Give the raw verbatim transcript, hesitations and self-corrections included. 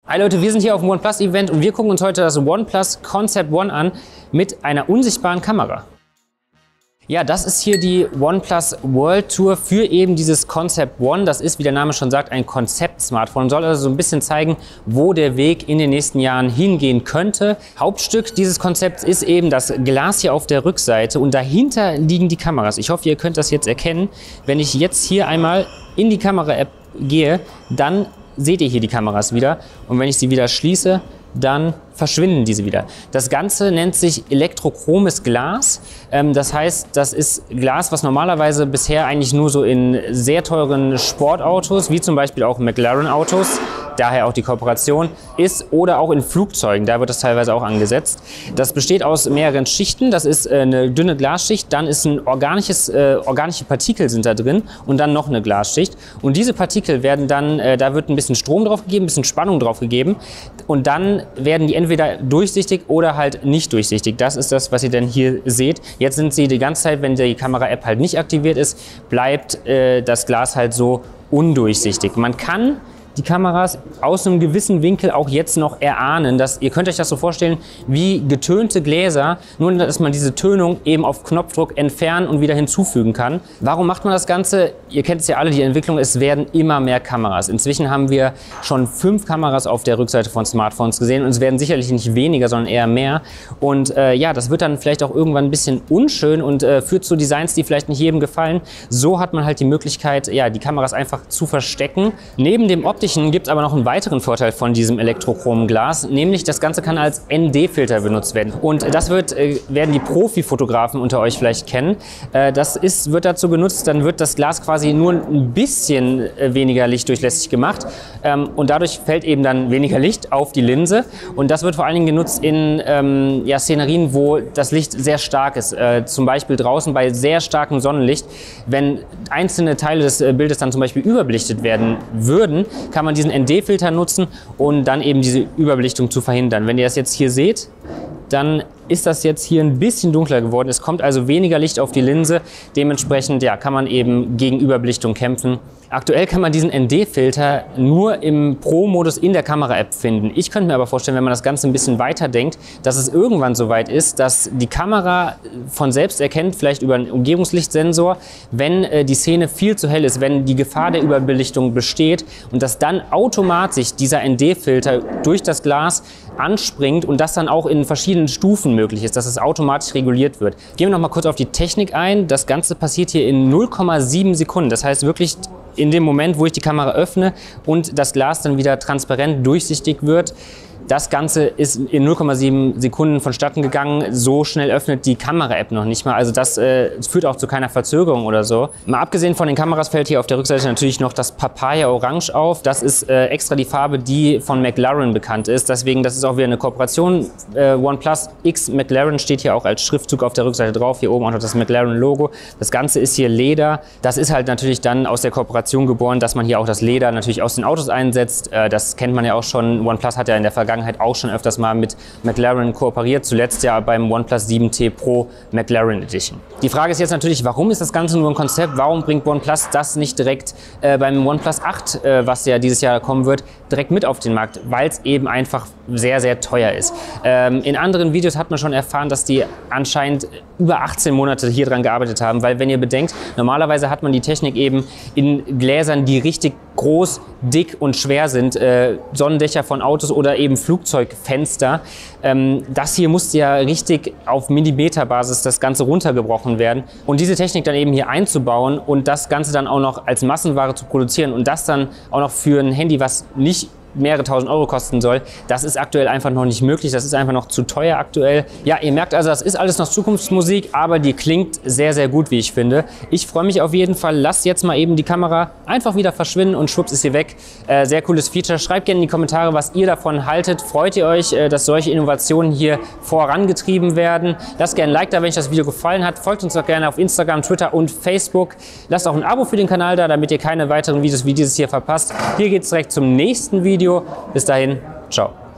Hi Leute, wir sind hier auf dem OnePlus Event und wir gucken uns heute das OnePlus Concept One an mit einer unsichtbaren Kamera. Ja, das ist hier die OnePlus World Tour für eben dieses Concept One. Das ist, wie der Name schon sagt, ein Konzept-Smartphone. Soll also so ein bisschen zeigen, wo der Weg in den nächsten Jahren hingehen könnte. Hauptstück dieses Konzepts ist eben das Glas hier auf der Rückseite und dahinter liegen die Kameras. Ich hoffe, ihr könnt das jetzt erkennen. Wenn ich jetzt hier einmal in die Kamera-App gehe, dann seht ihr hier die Kameras wieder. Und wenn ich sie wieder schließe, dann verschwinden diese wieder. Das Ganze nennt sich elektrochromes Glas. Ähm, das heißt, das ist Glas, was normalerweise bisher eigentlich nur so in sehr teuren Sportautos, wie zum Beispiel auch McLaren-Autos, daher auch die Kooperation, ist, oder auch in Flugzeugen, da wird das teilweise auch angesetzt. Das besteht aus mehreren Schichten, das ist äh, eine dünne Glasschicht, dann ist ein organisches, äh, organische Partikel sind da drin und dann noch eine Glasschicht. Und diese Partikel werden dann, äh, da wird ein bisschen Strom drauf gegeben, ein bisschen Spannung drauf gegeben und dann werden die entweder durchsichtig oder halt nicht durchsichtig. Das ist das, was ihr denn hier seht. Jetzt sind sie die ganze Zeit, wenn die Kamera-App halt nicht aktiviert ist, bleibt äh, das Glas halt so undurchsichtig. Man kann die Kameras aus einem gewissen Winkel auch jetzt noch erahnen. Dass, ihr könnt euch das so vorstellen wie getönte Gläser, nur dass man diese Tönung eben auf Knopfdruck entfernen und wieder hinzufügen kann. Warum macht man das Ganze? Ihr kennt es ja alle, die Entwicklung, es werden immer mehr Kameras. Inzwischen haben wir schon fünf Kameras auf der Rückseite von Smartphones gesehen und es werden sicherlich nicht weniger, sondern eher mehr. Und äh, ja, das wird dann vielleicht auch irgendwann ein bisschen unschön und äh, führt zu Designs, die vielleicht nicht jedem gefallen. So hat man halt die Möglichkeit, ja, die Kameras einfach zu verstecken. Neben dem optischen gibt es aber noch einen weiteren Vorteil von diesem elektrochromen Glas, nämlich das Ganze kann als N D-Filter benutzt werden. Und das wird, äh, werden die Profi-Fotografen unter euch vielleicht kennen. Äh, das ist, wird dazu genutzt, dann wird das Glas quasi nur ein bisschen äh, weniger lichtdurchlässig gemacht ähm, und dadurch fällt eben dann weniger Licht auf die Linse. Und das wird vor allen Dingen genutzt in ähm, ja, Szenerien, wo das Licht sehr stark ist. Äh, zum Beispiel draußen bei sehr starkem Sonnenlicht. Wenn einzelne Teile des äh, Bildes dann zum Beispiel überbelichtet werden würden, kann man diesen N D-Filter nutzen, um dann eben diese Überbelichtung zu verhindern. Wenn ihr das jetzt hier seht, dann ist das jetzt hier ein bisschen dunkler geworden. Es kommt also weniger Licht auf die Linse. Dementsprechend ja, kann man eben gegen Überbelichtung kämpfen. Aktuell kann man diesen N D-Filter nur im Pro-Modus in der Kamera-App finden. Ich könnte mir aber vorstellen, wenn man das Ganze ein bisschen weiter denkt, dass es irgendwann so weit ist, dass die Kamera von selbst erkennt, vielleicht über einen Umgebungslichtsensor, wenn äh, die Szene viel zu hell ist, wenn die Gefahr der Überbelichtung besteht und dass dann automatisch dieser N D-Filter durch das Glas anspringt und das dann auch in verschiedenen Stufen möglich ist, dass es automatisch reguliert wird. Gehen wir noch mal kurz auf die Technik ein. Das Ganze passiert hier in null Komma sieben Sekunden. Das heißt wirklich in dem Moment, wo ich die Kamera öffne und das Glas dann wieder transparent durchsichtig wird. Das Ganze ist in null Komma sieben Sekunden vonstatten gegangen. So schnell öffnet die Kamera-App noch nicht mal. Also das äh, führt auch zu keiner Verzögerung oder so. Mal abgesehen von den Kameras fällt hier auf der Rückseite natürlich noch das Papaya Orange auf. Das ist äh, extra die Farbe, die von McLaren bekannt ist. Deswegen, das ist auch wieder eine Kooperation. Äh, OnePlus X McLaren steht hier auch als Schriftzug auf der Rückseite drauf. Hier oben auch noch das McLaren-Logo. Das Ganze ist hier Leder. Das ist halt natürlich dann aus der Kooperation geboren, dass man hier auch das Leder natürlich aus den Autos einsetzt. Äh, das kennt man ja auch schon. OnePlus hat ja in der Vergangenheit auch schon öfters mal mit McLaren kooperiert, zuletzt ja beim OnePlus sieben T Pro McLaren Edition. Die Frage ist jetzt natürlich, warum ist das Ganze nur ein Konzept? Warum bringt OnePlus das nicht direkt äh, beim OnePlus acht, äh, was ja dieses Jahr kommen wird, direkt mit auf den Markt? Weil es eben einfach sehr, sehr teuer ist. Ähm, in anderen Videos hat man schon erfahren, dass die anscheinend über achtzehn Monate hier dran gearbeitet haben, weil wenn ihr bedenkt, normalerweise hat man die Technik eben in Gläsern, die richtig groß, dick und schwer sind, äh, Sonnendächer von Autos oder eben Flugzeugfenster. Ähm, das hier musste ja richtig auf Millimeterbasis das Ganze runtergebrochen werden. Und diese Technik dann eben hier einzubauen und das Ganze dann auch noch als Massenware zu produzieren und das dann auch noch für ein Handy, was nicht mehrere tausend Euro kosten soll, das ist aktuell einfach noch nicht möglich, das ist einfach noch zu teuer aktuell. Ja, ihr merkt also, das ist alles noch Zukunftsmusik, aber die klingt sehr, sehr gut, wie ich finde. Ich freue mich auf jeden Fall, lasst jetzt mal eben die Kamera einfach wieder verschwinden und schwupps ist sie weg. Äh, sehr cooles Feature, schreibt gerne in die Kommentare, was ihr davon haltet. Freut ihr euch, äh, dass solche Innovationen hier vorangetrieben werden? Lasst gerne ein Like da, wenn euch das Video gefallen hat. Folgt uns doch gerne auf Instagram, Twitter und Facebook. Lasst auch ein Abo für den Kanal da, damit ihr keine weiteren Videos wie dieses hier verpasst. Hier geht es direkt zum nächsten Video. Bis dahin, ciao.